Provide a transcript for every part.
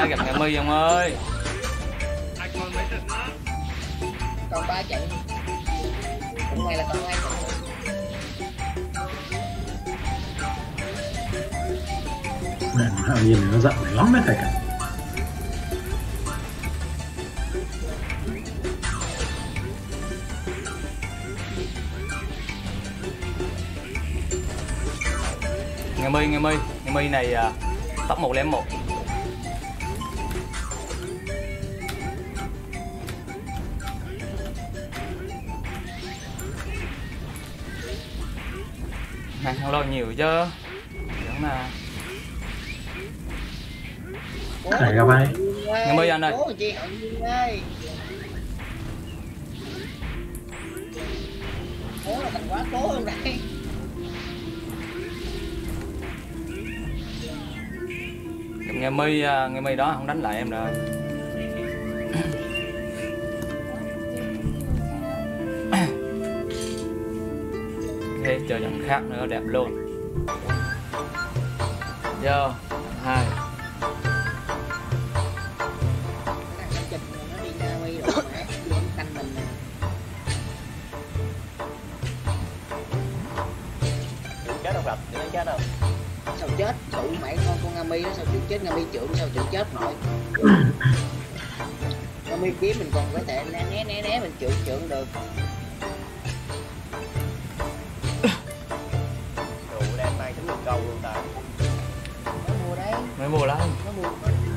gặp Nga My ông ơi. Anh còn mấy trận nữa? Còn 3 trận. Hôm nay là còn 2 trận. Mẹ nó nhìn nó giận mày lắm đấy thầy cả. Nga My này top 101. Này thằng lo nhiều chứ. Vẫn là Thầy gặp ai? Nga My anh ơi. Cố chị Hận ơi. Cố là thành quá cố luôn đây. Nghe My đó không đánh lại em rồi. Thế chơi trận khác nữa đẹp luôn. Vô 2. Nó đi Nga My rồi mẹ em canh mình nè. Chết không gặp, nó chết đâu. Sao chết? Tụ mẹ con Nga My đó sao chịu chết, Nga My trưởng sao chịu chết nội. Nga My kiếm mình còn có thể né mình trưởng được. Đồ đang mang tính câu luôn ta. Mới mua đấy. Mới mua lắm. Mới mua.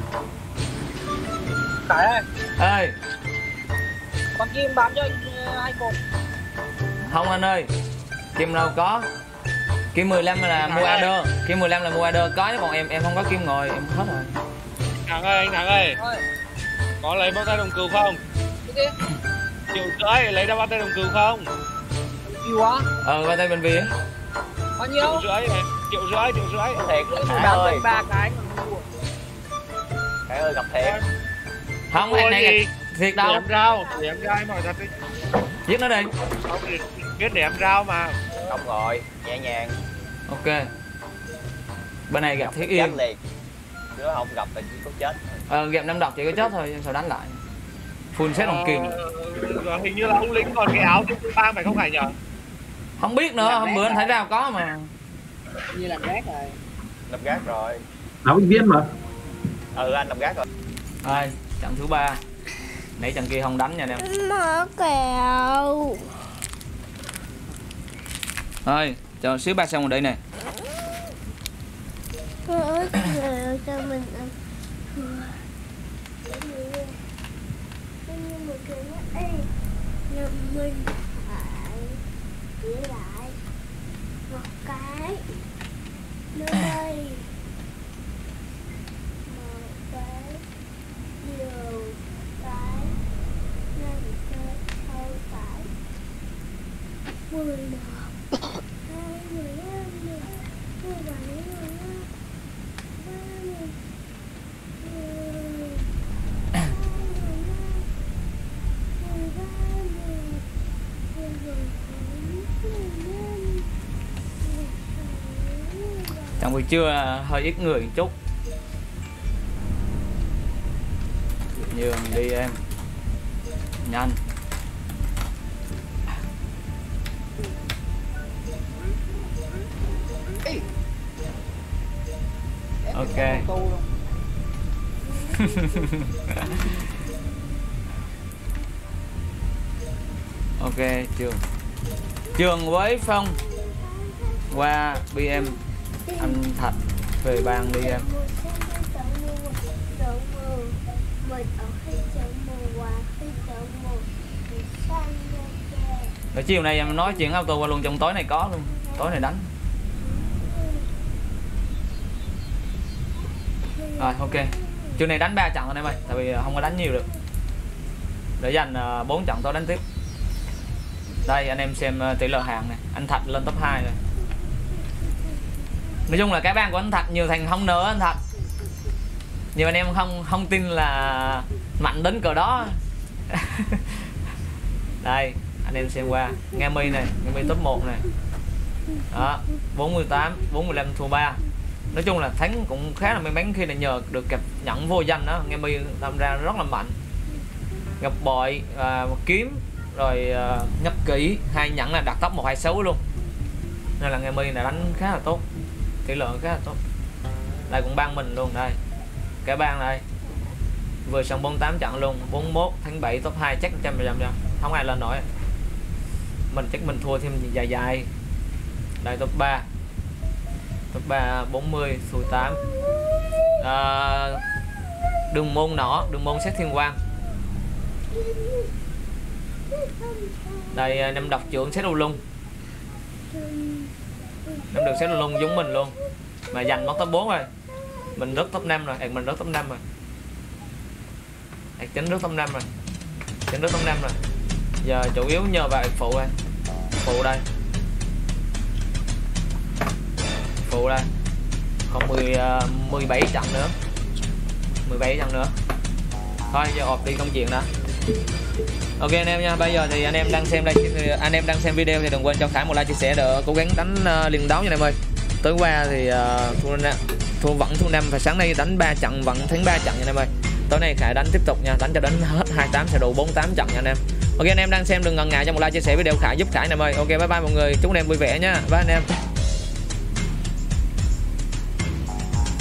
Khải ơi. Ê. Con Kim bán cho anh 2 cục. Không anh ơi. Kim đâu có. Kim 15 là mua AD. Kim 15 là mua AD có, còn em không có kim ngồi, em hết rồi. Thằng ơi, anh Thắng ơi. Có lấy bao tay đồng cừu không? Cái gì? 1,5 triệu lấy ra bao tay đồng cừu không? Nhiều quá. Bao tay bệnh viện. Bao nhiêu? 1,5 triệu này. 1,5 triệu. Thiệt Khải Bán ơi. 3 cái còn mua. Khải ơi gặp thiệt. Không anh này thiệt đâu. Để em rau em hỏi thật đi. Giết nó đi. Không thì biết để em rau mà. Không rồi, nhẹ nhàng. Ok. Bên này gặp Thiết Chết Yên. liền. Chứ không gặp thì chỉ có chết. Gặp 5 độc chỉ có chết thôi, sao đánh lại. Full set đồng kim. Hình như là ông lính còn cái áo trên bang phải không Khải nhở? Không biết nữa, hôm bữa anh thấy rau có mà. Như làm rác rồi. Làm gác rồi. Áo bệnh viên mà. Anh làm gác rồi. Rồi, trận thứ 3. Nãy trận kia không đánh nha anh em. Mở kẹo. Thôi, cho xíu 3 xong rồi đây nè. Mở kẹo cho mình ăn. Nhưng mà cái nó là mình phải giữ lại một cái nơi đây, một cái nhiều cái năm cái sau phải 10 nọ 20 17 Trong buổi trưa hơi ít người một chút. Nhường đi em. Nhanh. Ok. Ok, Trường với Phong qua BM anh Thạch về bàn đi em. Ở chiều nay em nói chuyện auto qua luôn, trong tối này có luôn, tối này đánh. Rồi ok, chiều này đánh 3 trận rồi em ơi, tại vì không có đánh nhiều được, để dành 4 trận tối đánh tiếp. Đây anh em xem tỷ lệ hàng này, anh Thạch lên top 2 rồi. Nói chung là cái bang của anh Thạch nhiều thành không nữa anh Thạch. Nhiều anh em không tin là mạnh đến cỡ đó. Đây anh em xem qua Nga My này, Nga My top 1 này đó, 48 415 thua 3. Nói chung là thắng cũng khá là may mắn khi là nhờ được cặp nhẫn vô danh đó, nghe mi làm ra rất là mạnh. Ngọc bội, kiếm rồi ngấp kỹ, 2 nhẫn là đặt top 126 luôn. Nên là nghe mi là đánh khá là tốt, tỷ lệ khá là tốt. Đây cũng ban mình luôn đây, cả ban đây vừa xong 48 trận luôn, 41 tháng 7 top 2 chắc 100% nha, không ai lên nổi. Mình chắc mình thua thêm dài dài. Đây top 3 40 xui 8. Đường môn nỏ, đường môn xét thiên quang. Đây năm độc trưởng xét đu lung, năm được xét đu lung giống mình luôn mà giành mất top 4 rồi. Mình rớt top 5 rồi, mình rớt top 5 rồi. Chính rớt top 5 rồi, chính rớt top 5 rồi. Giờ chủ yếu nhờ vào phụ đây, phụ đây, phụ đây. Còn 17 trận nữa, 17 trận nữa. Thôi giờ họp đi công chuyện đó. Ok anh em nha, bây giờ thì anh em đang xem đây, anh em đang xem video thì đừng quên cho Khải một like chia sẻ để cố gắng đánh liên đấu nha anh em ơi. Tối qua thì vẫn thua 5 và sáng nay đánh 3 trận vẫn thắng 3 trận nha anh em ơi. Tối nay Khải đánh tiếp tục nha, đánh cho đến hết 28 sẽ đủ 48 trận nha anh em. Ok anh em đang xem đừng ngần ngại cho một like chia sẻ video Khải giúp Khải anh em ơi. Ok bye bye mọi người, chúc anh em vui vẻ nha. Bye anh em.